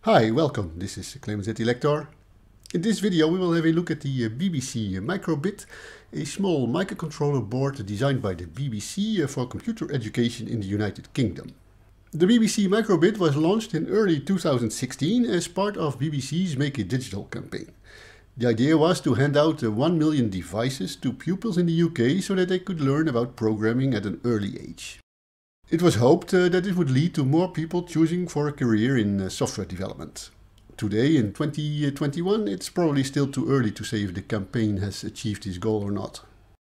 Hi, welcome. This is Clemens at Elektor. In this video we will have a look at the BBC MicroBit, a small microcontroller board designed by the BBC for computer education in the United Kingdom. The BBC MicroBit was launched in early 2016 as part of BBC's Make It Digital campaign. The idea was to hand out 1 million devices to pupils in the UK so that they could learn about programming at an early age. It was hoped that it would lead to more people choosing for a career in software development. Today, in 2021, it's probably still too early to say if the campaign has achieved this goal or not.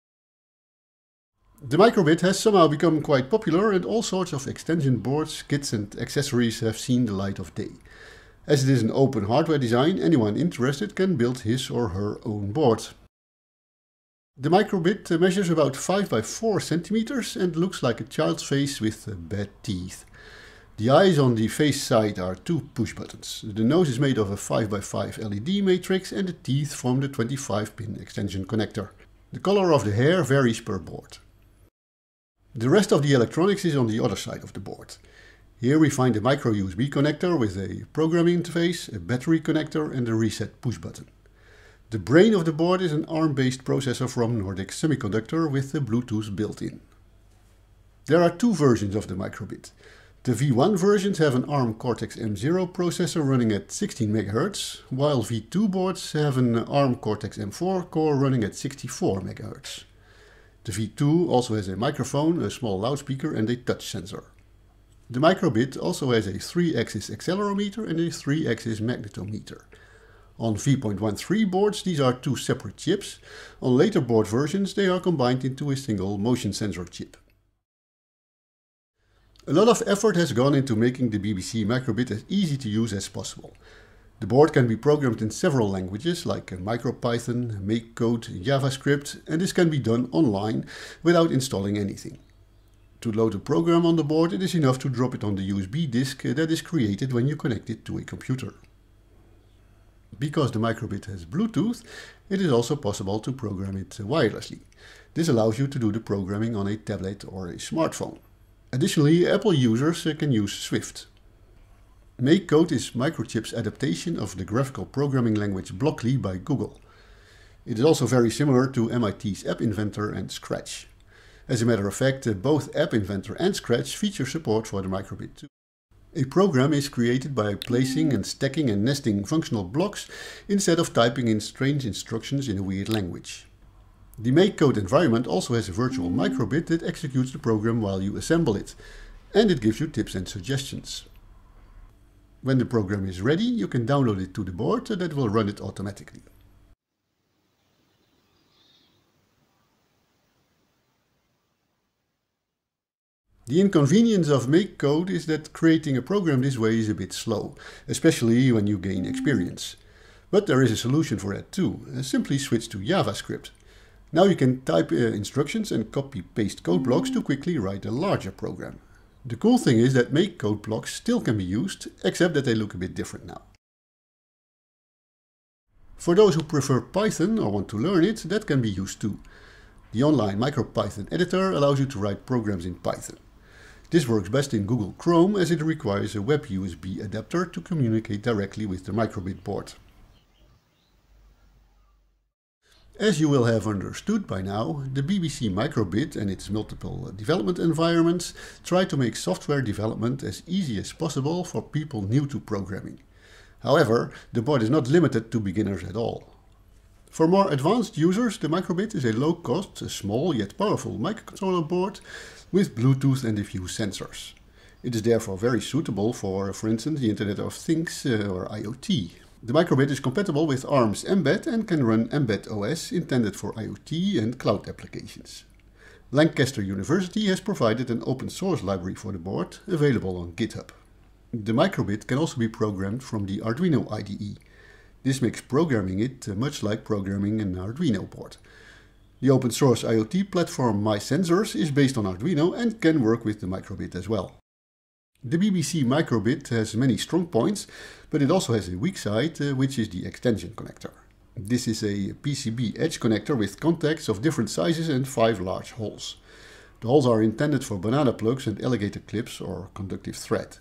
The MicroBit has somehow become quite popular and all sorts of extension boards, kits and accessories have seen the light of day. As it is an open hardware design, anyone interested can build his or her own board. The MicroBit measures about 5 by 4 centimeters and looks like a child's face with bad teeth. The eyes on the face side are 2 push buttons. The nose is made of a 5 by 5 LED matrix and the teeth form the 25-pin extension connector. The color of the hair varies per board. The rest of the electronics is on the other side of the board. Here we find a micro USB connector with a programming interface, a battery connector and a reset push button. The brain of the board is an ARM-based processor from Nordic Semiconductor with the Bluetooth built in. There are 2 versions of the MicroBit. The V1 versions have an ARM Cortex-M0 processor running at 16 MHz, while V2 boards have an ARM Cortex-M4 core running at 64 MHz. The V2 also has a microphone, a small loudspeaker and a touch sensor. The MicroBit also has a 3-axis accelerometer and a 3-axis magnetometer. On V.13 boards these are 2 separate chips. On later board versions they are combined into a single motion sensor chip. A lot of effort has gone into making the BBC MicroBit as easy to use as possible. The board can be programmed in several languages like MicroPython, MakeCode, JavaScript, and this can be done online without installing anything. To load a program on the board it is enough to drop it on the USB disk that is created when you connect it to a computer. Because the MicroBit has Bluetooth, it is also possible to program it wirelessly. This allows you to do the programming on a tablet or a smartphone. Additionally, Apple users can use Swift. MakeCode is Microchip's adaptation of the graphical programming language Blockly by Google. It is also very similar to MIT's App Inventor and Scratch. As a matter of fact, both App Inventor and Scratch feature support for the MicroBit too. A program is created by placing and stacking and nesting functional blocks instead of typing in strange instructions in a weird language. The MakeCode environment also has a virtual MicroBit that executes the program while you assemble it, and it gives you tips and suggestions. When the program is ready, you can download it to the board that will run it automatically. The inconvenience of MakeCode is that creating a program this way is a bit slow, especially when you gain experience. But there is a solution for that too. Simply switch to JavaScript. Now you can type instructions and copy-paste code blocks to quickly write a larger program. The cool thing is that MakeCode blocks still can be used, except that they look a bit different now. For those who prefer Python or want to learn it, that can be used too. The online MicroPython editor allows you to write programs in Python. This works best in Google Chrome as it requires a web USB adapter to communicate directly with the MicroBit board. As you will have understood by now, the BBC MicroBit and its multiple development environments try to make software development as easy as possible for people new to programming. However, the board is not limited to beginners at all. For more advanced users, the MicroBit is a low-cost, small yet powerful microcontroller board with Bluetooth and a few sensors. It is therefore very suitable for instance, the Internet of Things or IoT. The MicroBit is compatible with ARM's Mbed and can run Mbed OS intended for IoT and cloud applications. Lancaster University has provided an open source library for the board, available on GitHub. The MicroBit can also be programmed from the Arduino IDE. This makes programming it much like programming an Arduino board. The open source IoT platform MySensors is based on Arduino and can work with the MicroBit as well. The BBC MicroBit has many strong points, but it also has a weak side, which is the extension connector. This is a PCB edge connector with contacts of different sizes and 5 large holes. The holes are intended for banana plugs and alligator clips or conductive thread.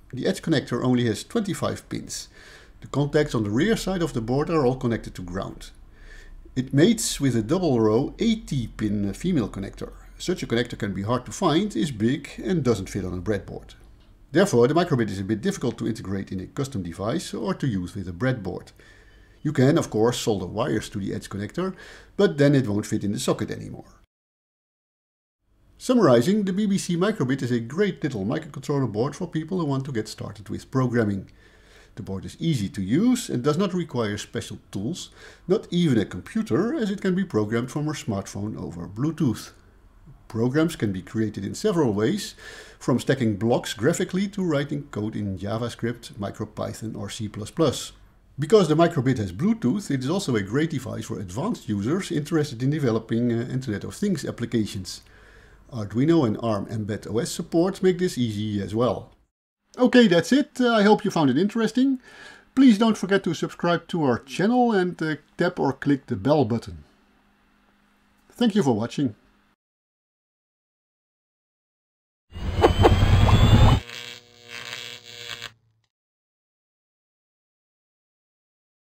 The edge connector only has 25 pins. The contacts on the rear side of the board are all connected to ground. It mates with a double row 80-pin female connector. Such a connector can be hard to find, is big and doesn't fit on a breadboard. Therefore, the microbit is a bit difficult to integrate in a custom device or to use with a breadboard. You can, of course, solder wires to the edge connector, but then it won't fit in the socket anymore. Summarizing, the BBC microbit is a great little microcontroller board for people who want to get started with programming. The board is easy to use and does not require special tools, not even a computer, as it can be programmed from your smartphone over Bluetooth. Programs can be created in several ways, from stacking blocks graphically to writing code in JavaScript, MicroPython or C++. Because the microbit has Bluetooth, it is also a great device for advanced users interested in developing Internet of Things applications. Arduino and ARM Mbed OS support make this easy as well. Okay, that's it. I hope you found it interesting. Please don't forget to subscribe to our channel and tap or click the bell button. Thank you for watching.